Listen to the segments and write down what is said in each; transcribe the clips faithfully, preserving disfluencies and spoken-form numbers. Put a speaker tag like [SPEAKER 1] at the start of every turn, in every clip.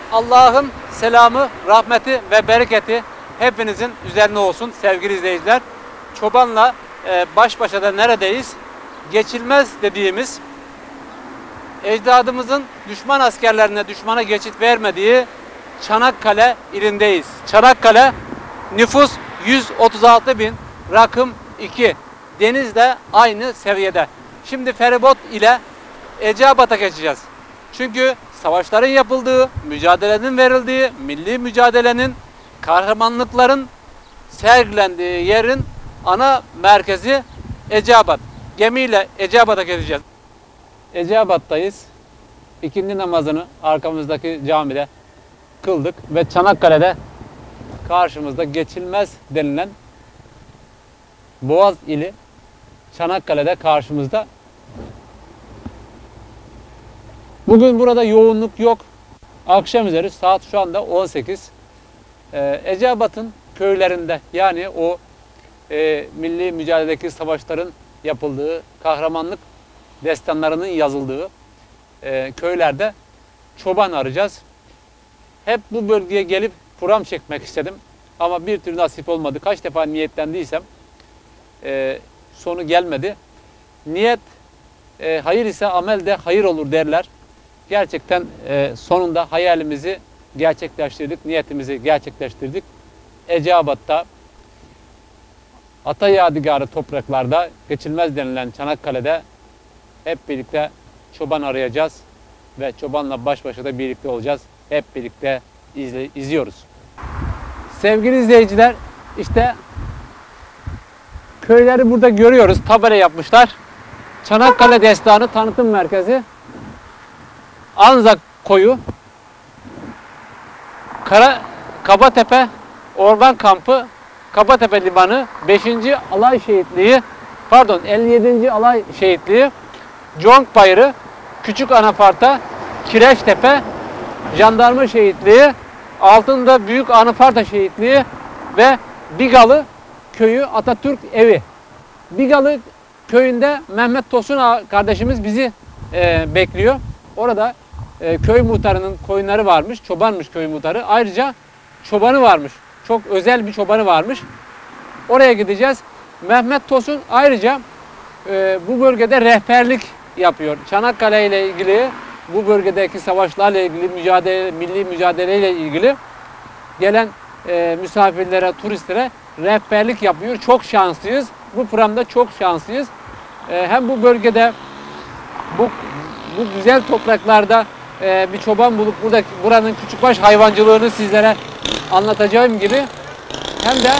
[SPEAKER 1] Allah'ın selamı, rahmeti ve bereketi hepinizin üzerine olsun sevgili izleyiciler. Çobanla e, baş başa da neredeyiz? Geçilmez dediğimiz, ecdadımızın düşman askerlerine, düşmana geçit vermediği Çanakkale ilindeyiz. Çanakkale nüfus yüz otuz altı bin, rakım iki. Deniz de aynı seviyede. Şimdi feribot ile Eceabat'a geçeceğiz. Çünkü savaşların yapıldığı, mücadelenin verildiği, milli mücadelenin, kahramanlıkların sergilendiği yerin ana merkezi Eceabat. Gemiyle Eceabat'a geçeceğiz. Eceabat'tayız. İkindi namazını arkamızdaki camide kıldık ve Çanakkale'de karşımızda geçilmez denilen Boğaz ili Çanakkale'de karşımızda. Bugün burada yoğunluk yok. Akşam üzeri saat şu anda on sekiz. Ee, Eceabat'ın köylerinde, yani o e, milli mücadeledeki savaşların yapıldığı, kahramanlık destanlarının yazıldığı e, köylerde çoban arayacağız. Hep bu bölgeye gelip program çekmek istedim. Ama bir türlü nasip olmadı. Kaç defa niyetlendiysem e, sonu gelmedi. Niyet e, hayır ise amel de hayır olur derler. Gerçekten e, sonunda hayalimizi gerçekleştirdik, niyetimizi gerçekleştirdik. Eceabat'ta, ata yadigarı topraklarda, geçilmez denilen Çanakkale'de hep birlikte çoban arayacağız ve çobanla baş başa da birlikte olacağız. Hep birlikte izle, izliyoruz. Sevgili izleyiciler, işte köyleri burada görüyoruz. Tabela yapmışlar. Çanakkale Destanı Tanıtım Merkezi, Anzak Koyu, Kara, Kabatepe Orman Kampı, Kabatepe Limanı, beşinci Alay Şehitliği, pardon elli yedinci Alay Şehitliği, Conk Bayırı, Küçük Anafarta, Kireçtepe, Jandarma Şehitliği, altında Büyük Anafarta Şehitliği ve Bigalı Köyü Atatürk Evi. Bigalı Köyü'nde Mehmet Tosun kardeşimiz bizi e, bekliyor. Orada e, köy muhtarının koyunları varmış, çobanmış köy muhtarı. Ayrıca çobanı varmış, çok özel bir çobanı varmış. Oraya gideceğiz. Mehmet Tosun ayrıca e, bu bölgede rehberlik yapıyor. Çanakkale ile ilgili, bu bölgedeki savaşlarla ilgili, mücadele, milli mücadeleyle ilgili gelen e, misafirlere, turistlere rehberlik yapıyor. Çok şanslıyız. Bu programda çok şanslıyız. E, hem bu bölgede, bu bu güzel topraklarda e, bir çoban bulup burada buranın küçükbaş hayvancılığını sizlere anlatacağım gibi, hem de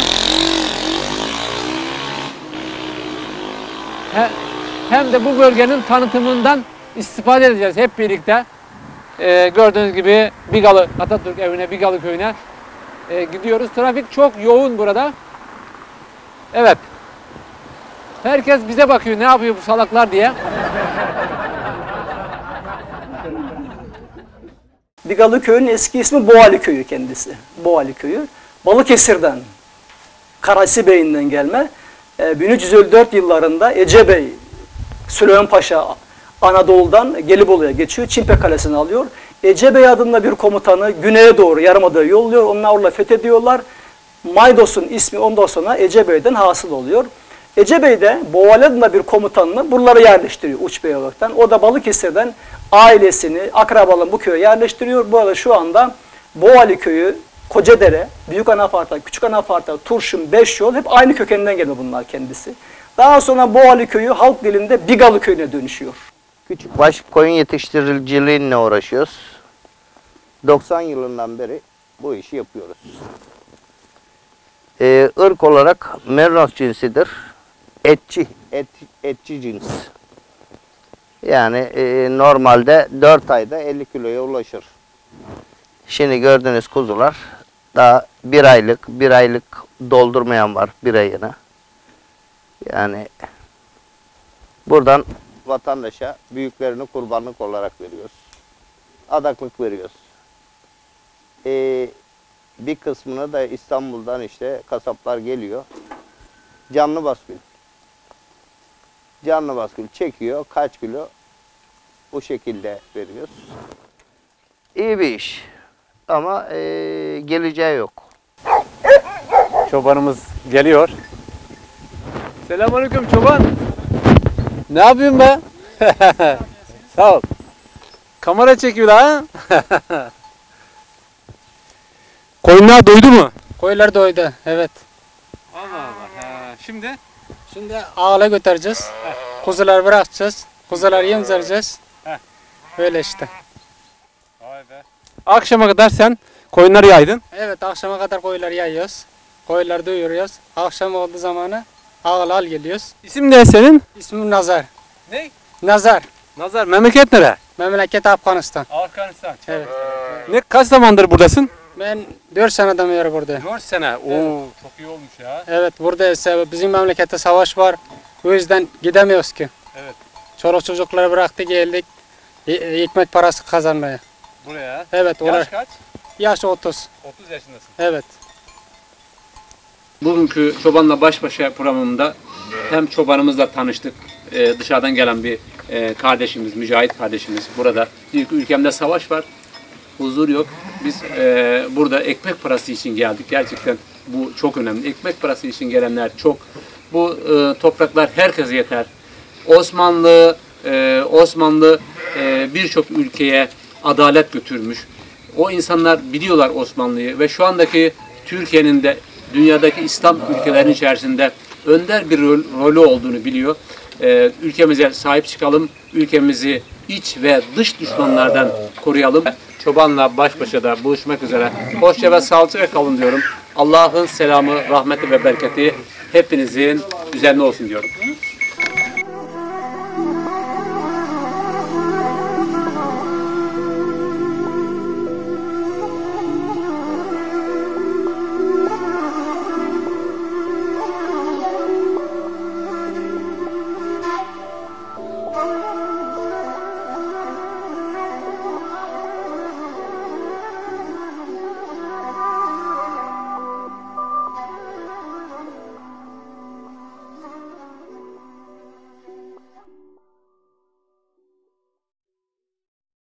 [SPEAKER 1] he, hem de bu bölgenin tanıtımından istifade edeceğiz hep birlikte. E, gördüğünüz gibi Bigalı Atatürk Evi'ne, Bigalı Köyü'ne e, gidiyoruz. Trafik çok yoğun burada. Evet. Herkes bize bakıyor, ne yapıyor bu salaklar diye.
[SPEAKER 2] Bigalı Köyü'nün eski ismi Boğali Köyü kendisi. Boğali Köyü. Balıkesir'den, Karasi Bey'inden gelme. bin üç yüz elli dört yıllarında Ece Bey, Süleyman Paşa Anadolu'dan Gelibolu'ya geçiyor. Çimpe Kalesi'ni alıyor. Ece Bey adında bir komutanı güneye doğru Yarımada'ya yolluyor. Onlar orada fethediyorlar. Maydos'un ismi ondan sonra Ece Bey'den hasıl oluyor. Ece Bey de Boğali adında bir komutanını buralara yerleştiriyor Uç Bey olaraktan. O da Balıkesir'den ailesini, akrabalarını bu köye yerleştiriyor. Bu arada şu anda Boğali Köyü, Kocadere, Büyük Anafarta, Küçük Anafarta, Turşun, Beşyol hep aynı kökenden gelme bunlar kendisi. Daha sonra Boğali Köyü halk dilinde Bigalı Köyü'ne dönüşüyor.
[SPEAKER 3] Küçükbaş koyun yetiştiriciliğine uğraşıyoruz. doksan yılından beri bu işi yapıyoruz. Ee, ırk olarak Merinos cinsidir. Etçi, et, etçi cins. Yani e, normalde dört ayda elli kiloya ulaşır. Şimdi gördüğünüz kuzular daha bir aylık, bir aylık doldurmayan var bir ayına. Yani buradan vatandaşa büyüklerini kurbanlık olarak veriyoruz. Adaklık veriyoruz. Ee, bir kısmını da İstanbul'dan işte kasaplar geliyor. Canlı baskül. Canlı baskül çekiyor. Kaç kilo? Bu şekilde veriyoruz. İyi bir iş. ama e, geleceği yok.
[SPEAKER 1] Çobanımız geliyor. Selamünaleyküm çoban. Ne yapıyorsun be? Sağ ol. Kamera çekiyor ha. Koyunlar doydu mu?
[SPEAKER 4] Koyunlar doydu, evet.
[SPEAKER 1] Allah Allah. Ha, şimdi
[SPEAKER 4] Şimdi ağla götüreceğiz. Kuzular bırakacağız. Kuzular yem vereceğiz.
[SPEAKER 1] Heh.
[SPEAKER 4] Öyle işte.
[SPEAKER 1] Vay be. Akşama kadar sen koyunları yaydın.
[SPEAKER 4] Evet, akşama kadar koyunları yayıyoruz. Koyunları doyuruyoruz. Akşam olduğu zamanı ağla al geliyoruz.
[SPEAKER 1] İsim ne senin?
[SPEAKER 4] İsmim Nazar.
[SPEAKER 1] Ne?
[SPEAKER 4] Nazar.
[SPEAKER 1] Nazar. Memleket nere?
[SPEAKER 4] Memleket Afganistan.
[SPEAKER 1] Afganistan.
[SPEAKER 4] Evet.
[SPEAKER 1] Ne kaç zamandır buradasın?
[SPEAKER 4] Ben dört seneden beri buradayım.
[SPEAKER 1] dört sene. Oo, çok iyi olmuş ya.
[SPEAKER 4] Evet, buradayız. Bizim memlekette savaş var. O yüzden gidemiyoruz ki.
[SPEAKER 1] Evet.
[SPEAKER 4] Çoluk çocukları bıraktık geldik. E- ekmek parası kazanmaya.
[SPEAKER 1] Buraya.
[SPEAKER 4] Evet, onlar.
[SPEAKER 1] Yaş kaç?
[SPEAKER 4] Yaş otuz.
[SPEAKER 1] otuz yaşındasın.
[SPEAKER 4] Evet.
[SPEAKER 1] Bugünkü Çobanla Baş Başa programında hem çobanımızla tanıştık. Ee, dışarıdan gelen bir e, kardeşimiz, Mücahit kardeşimiz. Burada diyor ki ülkemde savaş var, huzur yok. Biz e, burada ekmek parası için geldik. Gerçekten bu çok önemli. Ekmek parası için gelenler çok. Bu e, topraklar herkese yeter. Osmanlı, e, Osmanlı e, birçok ülkeye adalet götürmüş. O insanlar biliyorlar Osmanlı'yı ve şu andaki Türkiye'nin de dünyadaki İslam ülkelerinin içerisinde önder bir rol, rolü olduğunu biliyor. Ee, ülkemize sahip çıkalım, ülkemizi iç ve dış düşmanlardan koruyalım. Çobanla baş başa da buluşmak üzere. Hoşça ve sağlıcakla kalın diyorum. Allah'ın selamı, rahmeti ve bereketi hepinizin üzerine olsun diyorum.